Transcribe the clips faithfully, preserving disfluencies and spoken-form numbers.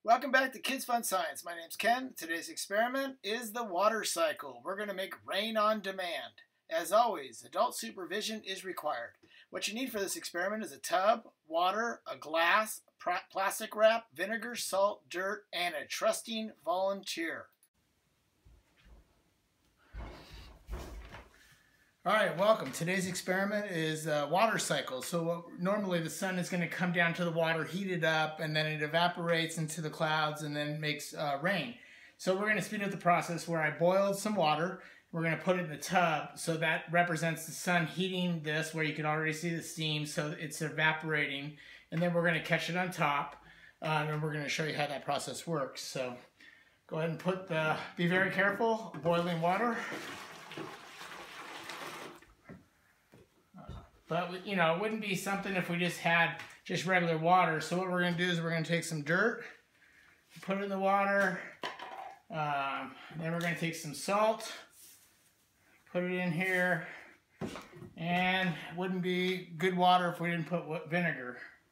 Welcome back to Kids Fun Science. My name's Ken. Today's experiment is the water cycle. We're going to make rain on demand. As always, adult supervision is required. What you need for this experiment is a tub, water, a glass, plastic wrap, vinegar, salt, dirt, and a trusting volunteer. All right, welcome. Today's experiment is uh, water cycle. So what, normally the sun is going to come down to the water, heat it up, and then it evaporates into the clouds and then makes uh, rain. So we're going to speed up the process where I boiled some water. We're going to put it in the tub. So that represents the sun heating this, where you can already see the steam. So it's evaporating. And then we're going to catch it on top. Uh, and we're going to show you how that process works. So go ahead and put the, be very careful, boiling water. But, you know, it wouldn't be something if we just had just regular water. So what we're going to do is we're going to take some dirt, put it in the water. Um, then we're going to take some salt, put it in here. And it wouldn't be good water if we didn't put vinegar.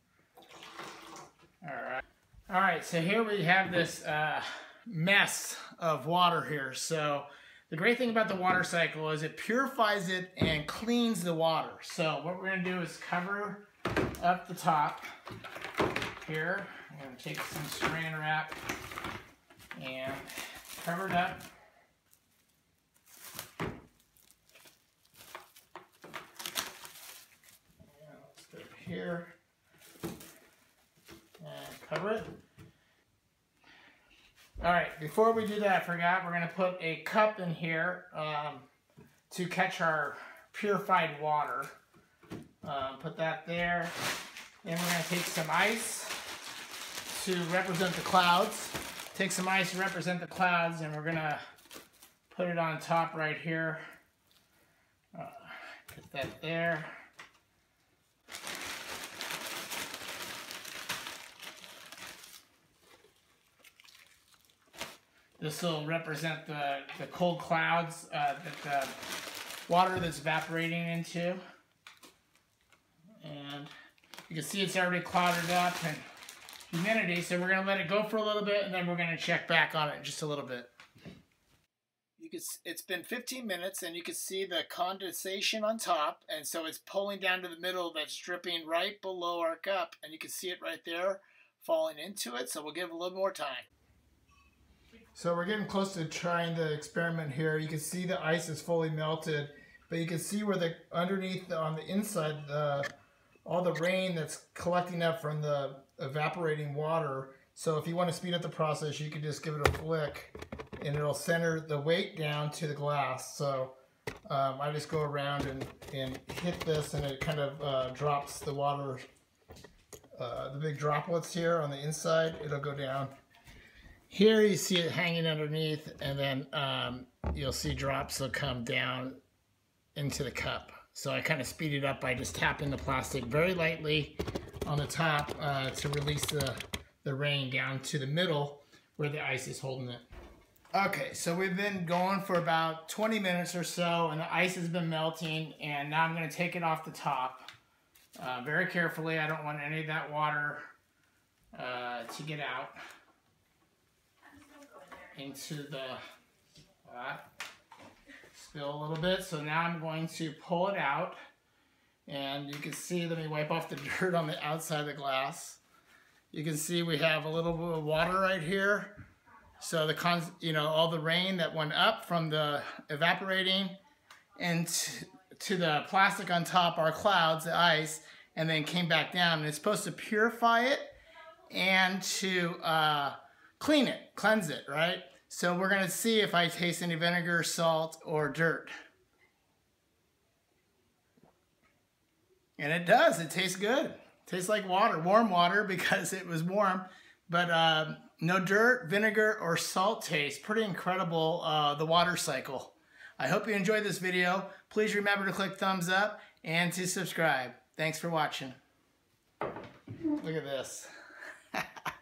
All right. All right, so here we have this uh, mess of water here. So the great thing about the water cycle is it purifies it and cleans the water. So what we're going to do is cover up the top here. I'm going to take some saran wrap and cover it up. And let's go up here and cover it. All right, before we do that, I forgot, we're going to put a cup in here um, to catch our purified water. Um, put that there. Then we're going to take some ice to represent the clouds. Take some ice to represent the clouds, and we're going to put it on top right here. Uh, put that there. This will represent the, the cold clouds uh, that the water that's evaporating into. And you can see it's already clouded up and humidity, so we're going to let it go for a little bit and then we're going to check back on it in just a little bit. You can, it's been fifteen minutes and you can see the condensation on top, and so it's pulling down to the middle that's dripping right below our cup, and you can see it right there falling into it, so we'll give it a little more time. So we're getting close to trying the experiment here. You can see the ice is fully melted, but you can see where the underneath the, on the inside, the all the rain that's collecting up from the evaporating water. So if you want to speed up the process, you can just give it a flick, and it'll center the weight down to the glass. So um, I just go around and, and hit this, and it kind of uh, drops the water, uh, the big droplets here on the inside. It'll go down. Here you see it hanging underneath, and then um, you'll see drops will come down into the cup. So I kind of speed it up by just tapping the plastic very lightly on the top uh, to release the, the rain down to the middle where the ice is holding it. Okay, so we've been going for about twenty minutes or so, and the ice has been melting, and now I'm going to take it off the top uh, very carefully. I don't want any of that water uh, to get out into the uh, spill a little bit. So now I'm going to pull it out, and you can see, let me wipe off the dirt on the outside of the glass. You can see we have a little bit of water right here. So the con you know all the rain that went up from the evaporating and to the plastic on top, our clouds, the ice, and then came back down, and it's supposed to purify it and to uh, clean it, cleanse it, right? So we're going to see if I taste any vinegar, salt, or dirt. And it does. It tastes good. It tastes like water, warm water, because it was warm. But uh, no dirt, vinegar, or salt taste. Pretty incredible, uh, the water cycle. I hope you enjoyed this video. Please remember to click thumbs up and to subscribe. Thanks for watching. Look at this.